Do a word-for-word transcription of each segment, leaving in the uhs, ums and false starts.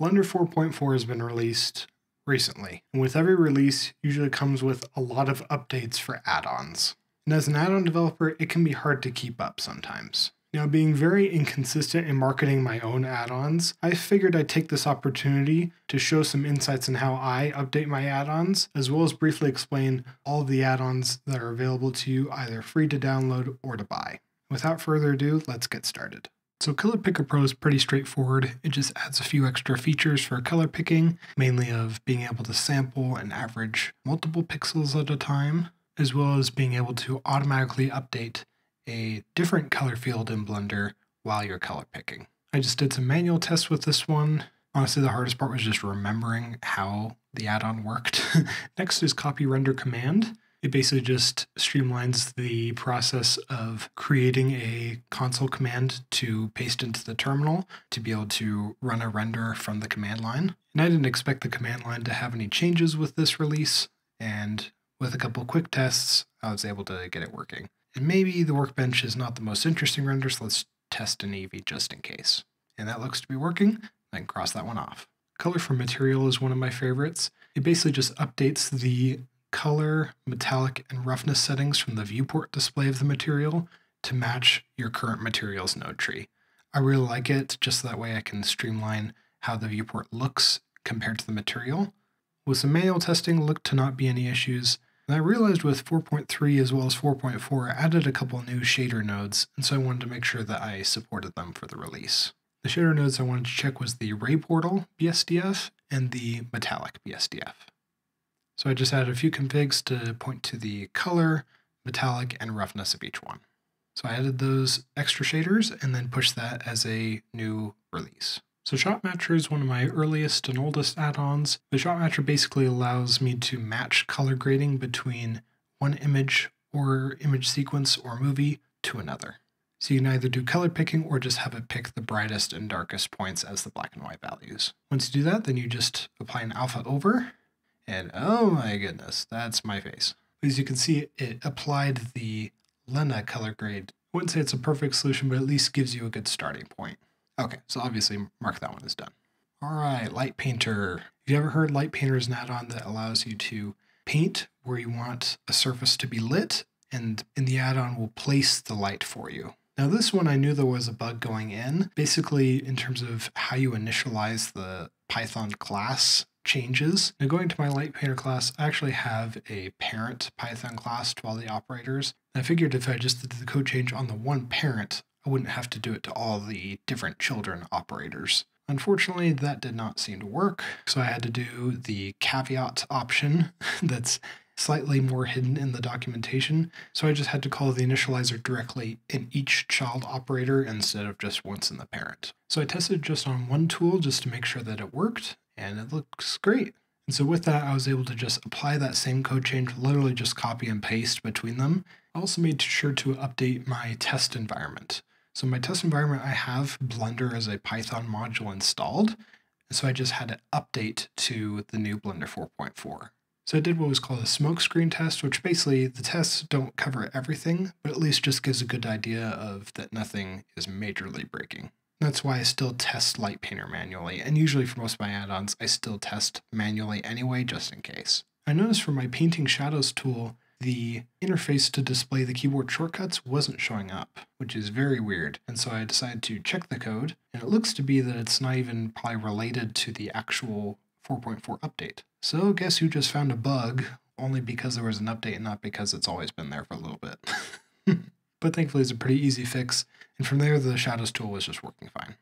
Blender four point four has been released recently, and with every release usually comes with a lot of updates for add-ons. And as an add-on developer, it can be hard to keep up sometimes. Now, being very inconsistent in marketing my own add-ons, I figured I'd take this opportunity to show some insights on how I update my add-ons, as well as briefly explain all of the add-ons that are available to you, either free to download or to buy. Without further ado, let's get started. So Color Picker Pro is pretty straightforward. It just adds a few extra features for color picking, mainly of being able to sample and average multiple pixels at a time, as well as being able to automatically update a different color field in Blender while you're color picking. I just did some manual tests with this one. Honestly, the hardest part was just remembering how the add-on worked. Next is copy render command. It basically just streamlines the process of creating a console command to paste into the terminal to be able to run a render from the command line. And I didn't expect the command line to have any changes with this release, and with a couple quick tests, I was able to get it working. And maybe the workbench is not the most interesting render, so let's test an Eevee just in case. And that looks to be working. I can cross that one off. Color for material is one of my favorites. It basically just updates the color, metallic, and roughness settings from the viewport display of the material to match your current materials node tree. I really like it, just so that way I can streamline how the viewport looks compared to the material. With some manual testing, looked to not be any issues. And I realized with four point three as well as four point four, I added a couple new shader nodes, and so I wanted to make sure that I supported them for the release. The shader nodes I wanted to check was the Ray Portal B S D F and the Metallic B S D F. So I just added a few configs to point to the color, metallic, and roughness of each one. So I added those extra shaders and then pushed that as a new release. So Shot Matcher is one of my earliest and oldest add-ons. The Shot Matcher basically allows me to match color grading between one image or image sequence or movie to another. So you can either do color picking or just have it pick the brightest and darkest points as the black and white values. Once you do that, then you just apply an alpha over, and oh my goodness, that's my face. As you can see, it applied the Lena color grade. I wouldn't say it's a perfect solution, but at least gives you a good starting point. Okay, so obviously mark that one as done. All right, Light Painter. Have you ever heard Light Painter is an add-on that allows you to paint where you want a surface to be lit, and in the add-on will place the light for you. Now this one I knew there was a bug going in. Basically, in terms of how you initialize the Python class changes. Now going to my Light Painter class, I actually have a parent Python class to all the operators. I figured if I just did the code change on the one parent, I wouldn't have to do it to all the different children operators. Unfortunately, that did not seem to work, so I had to do the caveat option that's slightly more hidden in the documentation. So I just had to call the initializer directly in each child operator instead of just once in the parent. So I tested just on one tool just to make sure that it worked, and it looks great. And so with that, I was able to just apply that same code change, literally just copy and paste between them. I also made sure to update my test environment. So in my test environment, I have Blender as a Python module installed, and so I just had to update to the new Blender four point four. So I did what was called a smoke screen test, which basically the tests don't cover everything, but at least just gives a good idea of that nothing is majorly breaking. That's why I still test Light Painter manually, and usually for most of my add-ons, I still test manually anyway, just in case. I noticed for my Painting Shadows tool, the interface to display the keyboard shortcuts wasn't showing up, which is very weird. And so I decided to check the code, and it looks to be that it's not even probably related to the actual four point four update. So guess who just found a bug, only because there was an update and not because it's always been there for a little bit. But thankfully it's a pretty easy fix, and from there the Shadows tool was just working fine.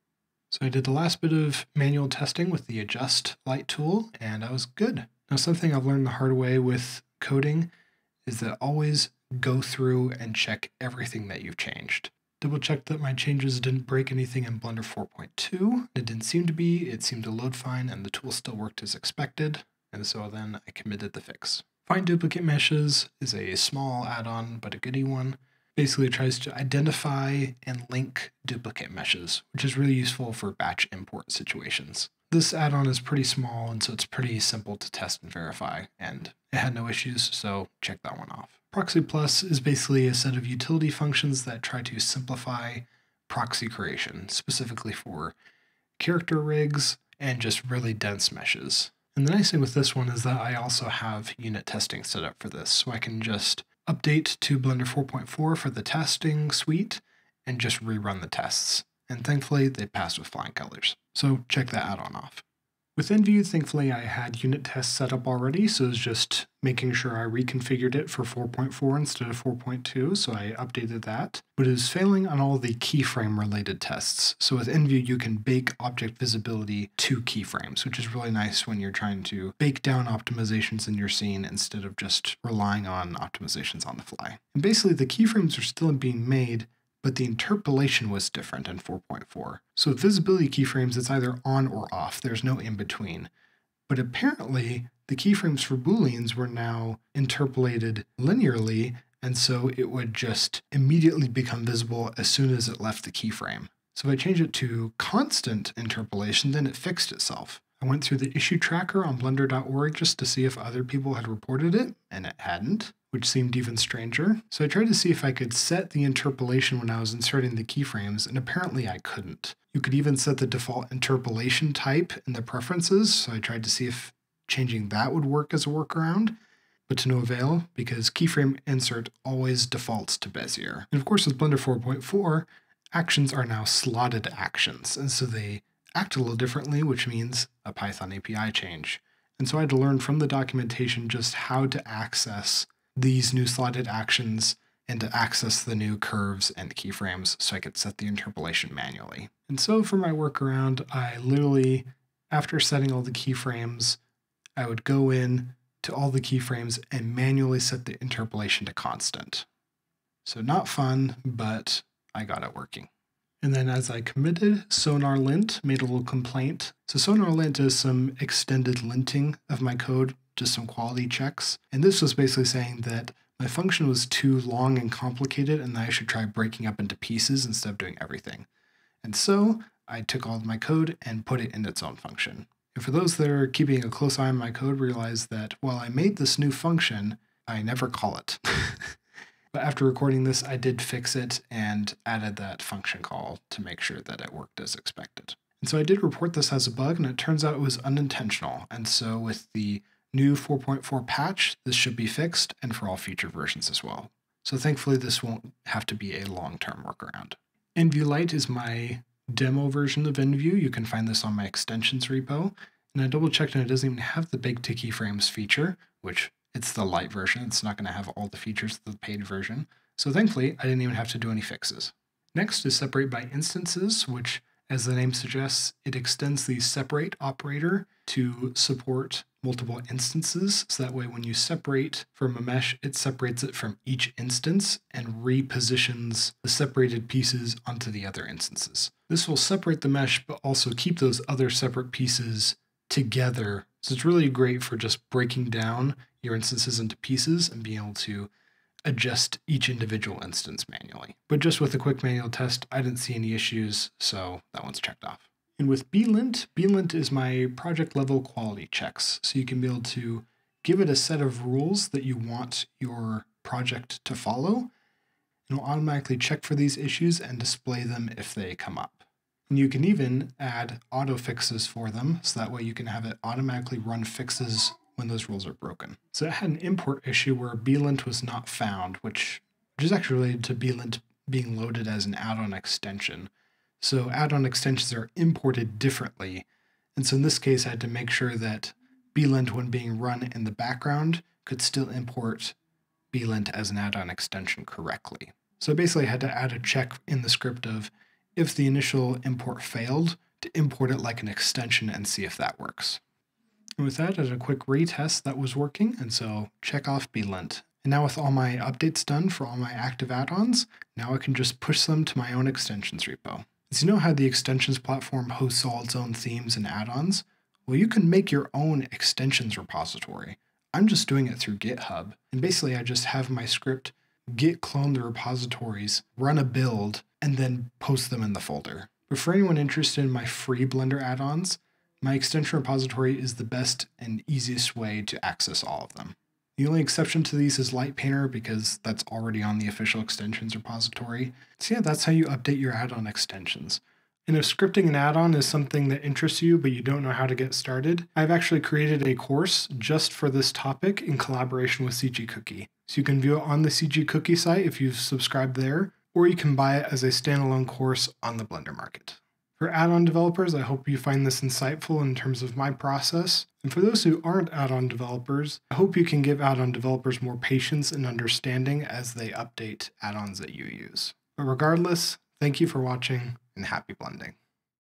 So I did the last bit of manual testing with the Adjust Light tool, and I was good. Now something I've learned the hard way with coding is that always go through and check everything that you've changed. Double check that my changes didn't break anything in Blender four point two. It didn't seem to be, it seemed to load fine, and the tool still worked as expected, and so then I committed the fix. Find Duplicate Meshes is a small add-on, but a goodie one. Basically it tries to identify and link duplicate meshes, which is really useful for batch import situations. This add-on is pretty small, and so it's pretty simple to test and verify, and it had no issues, so check that one off. Proxy Plus is basically a set of utility functions that try to simplify proxy creation, specifically for character rigs and just really dense meshes. And the nice thing with this one is that I also have unit testing set up for this, so I can just update to Blender four point four for the testing suite and just rerun the tests. And thankfully, they passed with flying colors. So check that add-on off. Within Vue, thankfully, I had unit tests set up already, so it was just making sure I reconfigured it for four point four instead of four point two, so I updated that. But it was failing on all the keyframe-related tests. So within Vue, you can bake object visibility to keyframes, which is really nice when you're trying to bake down optimizations in your scene instead of just relying on optimizations on the fly. And basically, the keyframes are still being made, but the interpolation was different in four point four. So with visibility keyframes, it's either on or off. There's no in between. But apparently, the keyframes for Booleans were now interpolated linearly, and so it would just immediately become visible as soon as it left the keyframe. So if I change it to constant interpolation, then it fixed itself. I went through the issue tracker on blender dot org just to see if other people had reported it, and it hadn't, which seemed even stranger. So I tried to see if I could set the interpolation when I was inserting the keyframes, and apparently I couldn't. You could even set the default interpolation type in the preferences, so I tried to see if changing that would work as a workaround, but to no avail, because keyframe insert always defaults to Bezier. And of course with Blender four point four, actions are now slotted actions, and so they act a little differently, which means a Python A P I change. And so I had to learn from the documentation just how to access these new slotted actions and to access the new curves and keyframes so I could set the interpolation manually. And so for my workaround, I literally, after setting all the keyframes, I would go in to all the keyframes and manually set the interpolation to constant. So not fun, but I got it working. And then as I committed, SonarLint made a little complaint. So SonarLint is some extended linting of my code, just some quality checks. And this was basically saying that my function was too long and complicated and that I should try breaking up into pieces instead of doing everything. And so I took all of my code and put it in its own function. And for those that are keeping a close eye on my code, realize that while I made this new function, I never call it. But after recording this, I did fix it and added that function call to make sure that it worked as expected. And so I did report this as a bug, and it turns out it was unintentional. And so with the new four point four patch, this should be fixed, and for all future versions as well. So thankfully, this won't have to be a long-term workaround. NVue Lite is my demo version of NVue. You can find this on my extensions repo. And I double-checked, and it doesn't even have the bake to keyframes feature, which it's the light version. It's not going to have all the features of the paid version. So thankfully, I didn't even have to do any fixes. Next is separate by instances, which, as the name suggests, it extends the separate operator to support multiple instances. So that way, when you separate from a mesh, it separates it from each instance and repositions the separated pieces onto the other instances. This will separate the mesh, but also keep those other separate pieces together. So it's really great for just breaking down your instances into pieces and being able to adjust each individual instance manually. But just with a quick manual test, I didn't see any issues, so that one's checked off. And with blint, blint is my project level quality checks. So you can be able to give it a set of rules that you want your project to follow, and it'll automatically check for these issues and display them if they come up. And you can even add auto fixes for them, so that way you can have it automatically run fixes when those rules are broken. So it had an import issue where blint was not found, which, which is actually related to blint being loaded as an add-on extension. So add-on extensions are imported differently. And so in this case, I had to make sure that blint, when being run in the background, could still import blint as an add-on extension correctly. So basically I had to add a check in the script of, if the initial import failed, to import it like an extension and see if that works. And with that, I did a quick retest that was working, and so check off blint. And now with all my updates done for all my active add-ons, now I can just push them to my own extensions repo. As you know how the extensions platform hosts all its own themes and add-ons, well, you can make your own extensions repository. I'm just doing it through GitHub, and basically I just have my script git clone the repositories, run a build, and then post them in the folder. But for anyone interested in my free Blender add-ons, my extension repository is the best and easiest way to access all of them. The only exception to these is Light Painter because that's already on the official extensions repository. So yeah, that's how you update your add-on extensions. And if scripting an add-on is something that interests you but you don't know how to get started, I've actually created a course just for this topic in collaboration with C G Cookie. So you can view it on the C G Cookie site if you've subscribed there, or you can buy it as a standalone course on the Blender Market. For add-on developers, I hope you find this insightful in terms of my process. And for those who aren't add-on developers, I hope you can give add-on developers more patience and understanding as they update add-ons that you use. But regardless, thank you for watching and happy blending.